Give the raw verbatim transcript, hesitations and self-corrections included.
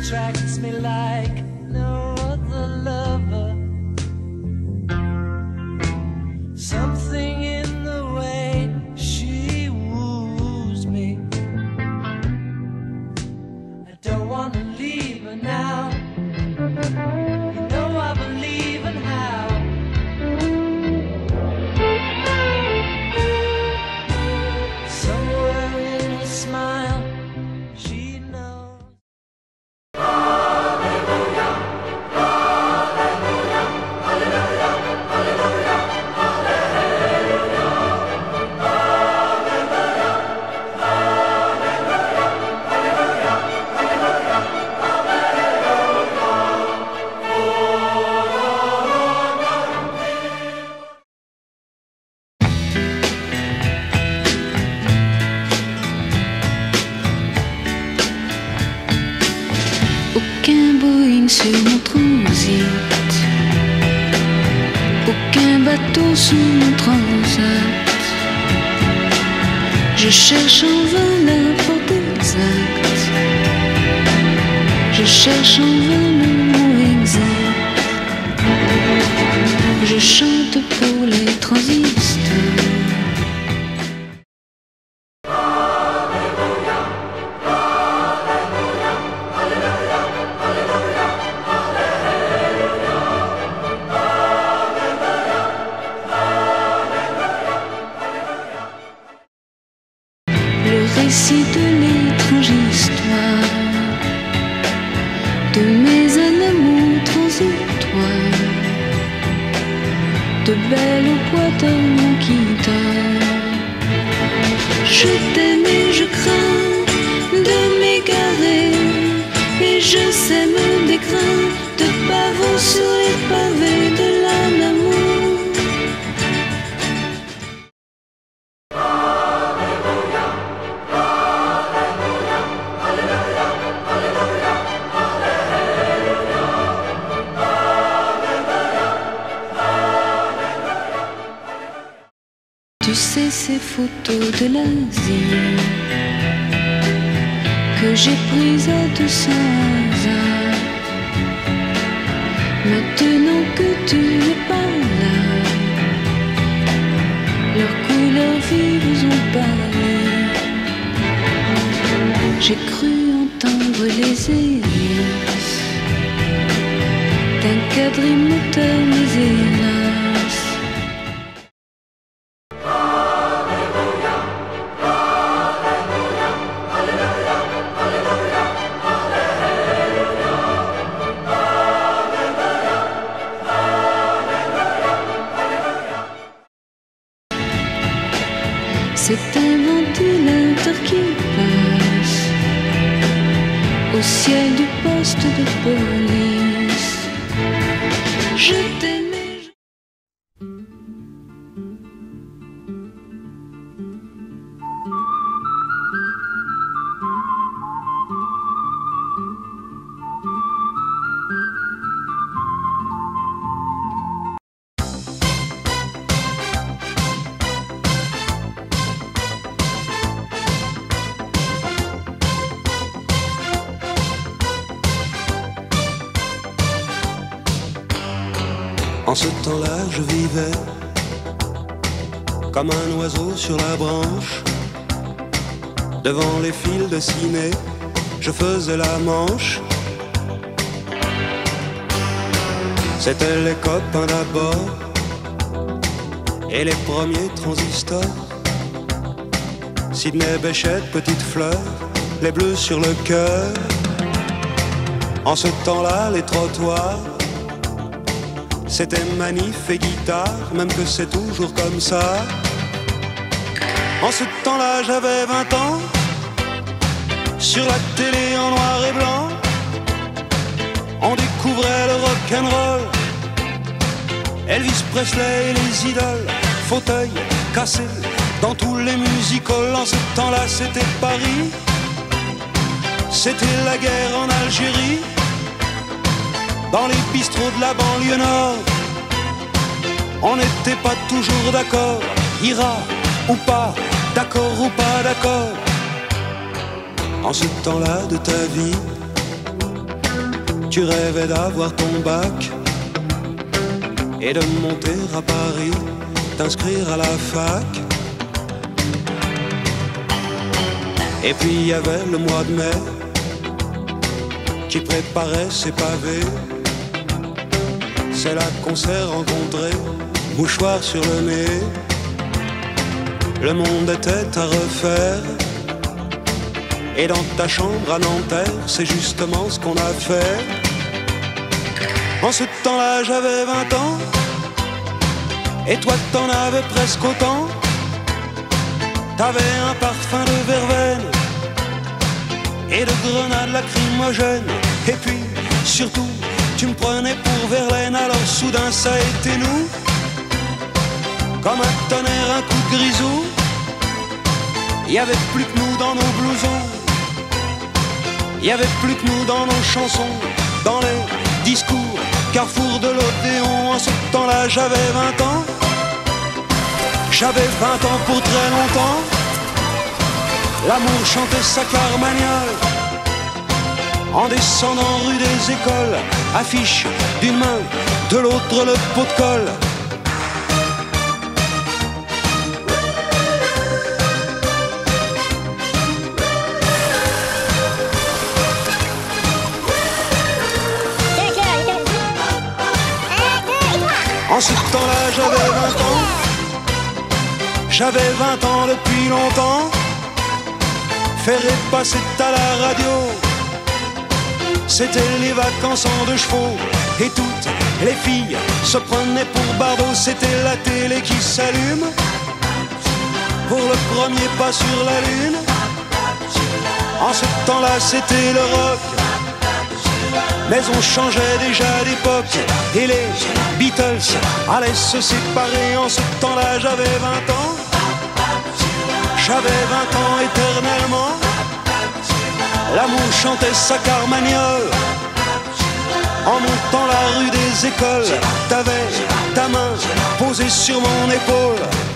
attracts me like no other lover. Something in the way she woos me. I don't want to leave her now. You know I believe in how. Somewhere in her smile, she knows. Aucun Boeing sur mon transit, aucun bateau sous mon transat. Je cherche en vain la porte exacte, je cherche en vain le mot exact. Je chante pour les transistors. Le récit de l'étrange histoire de mes amours transitoires, de belles boîtes à mon guitare. Je t'aime et je crains de m'égarer, et je sème des grains de pavot sur les pavés de l'âme d'amour. Tu sais ces photos de l'Asie que j'ai prises à deux cents hasards. Maintenant que tu n'es pas là, leurs couleurs vives ont parlé. J'ai cru entendre les hélices d'un quadrimoteur, mais hélas, c'est un ventilateur qui passe au ciel du poste de police. Je t'aimais, je... En ce temps-là, je vivais comme un oiseau sur la branche. Devant les fils de ciné, je faisais la manche. C'étaient les copains d'abord et les premiers transistors. Sidney Bechet, petite fleur, les bleus sur le cœur. En ce temps-là, les trottoirs, c'était manif et guitare, même que c'est toujours comme ça. En ce temps-là, j'avais vingt ans. Sur la télé en noir et blanc, on découvrait le rock'n'roll, Elvis Presley et les idoles, fauteuil cassé dans tous les music-halls. En ce temps-là, c'était Paris, c'était la guerre en Algérie. Dans les bistrots de la banlieue nord, on n'était pas toujours d'accord. Ira ou pas, d'accord ou pas d'accord. En ce temps-là de ta vie, Tu rêvais d'avoir ton bac et de monter à Paris, t'inscrire à la fac. Et puis il y avait le mois de mai qui préparait ses pavés. C'est là qu'on s'est rencontrés, mouchoir sur le nez. Le monde était à refaire. Et dans ta chambre à Nanterre, c'est justement ce qu'on a fait. En ce temps-là, j'avais vingt ans. Et toi, t'en avais presque autant. T'avais un parfum de verveine et de grenades lacrymogènes. Et puis, surtout, tu me prenais pour Verlaine. Alors soudain, ça a été nous. Comme un tonnerre, un coup de grisou. Il y avait plus que nous dans nos blousons. Il y avait plus que nous dans nos chansons, dans les discours, carrefour de l'Odéon. En ce temps-là, j'avais vingt ans. J'avais vingt ans pour très longtemps. L'amour chantait sa carmagnole. En descendant rue des Écoles, affiche d'une main, de l'autre le pot de colle. En ce temps-là, j'avais vingt ans. J'avais vingt ans depuis longtemps. Faire passer à la radio. C'était les vacances en deux chevaux. Et toutes les filles se prenaient pour Bardot. C'était la télé qui s'allume pour le premier pas sur la lune. En ce temps-là, c'était le rock. Mais on changeait déjà d'époque. Et les Beatles allaient se séparer. En ce temps-là, j'avais vingt ans. J'avais vingt ans éternellement. L'amour chantait sa carmagnole. En montant la rue des Écoles, t'avais ta main posée sur mon épaule.